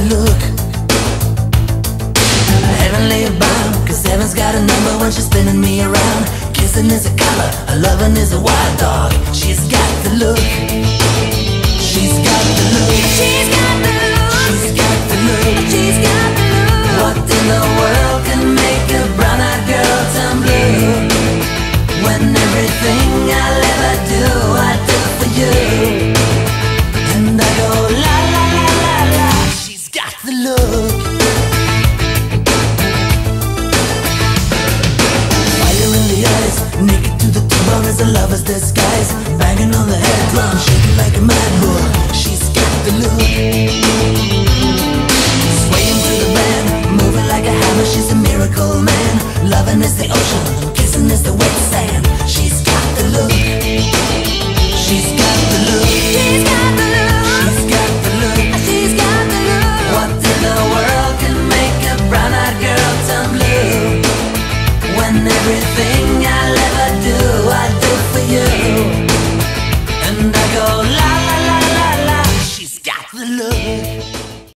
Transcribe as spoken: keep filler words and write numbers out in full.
look. Heavenly bound, cause heaven's got a number when she's spinning me around. Kissing is a color, her loving is a wild dog. She's got the look. She's got the look. She's got the look. She's got the look. She's got the look. What in the world can make a brown-eyed girl turn blue? When everything I'll ever do, I do for you. And I go la la la la la. She's got the look. Fire in the eyes, naked to the bone as a lover's disguise. Banging on the head drum, shaking like a mad bull. She's got the look. Swaying to the band, moving like a hammer. She's a miracle man. Loving is the ocean.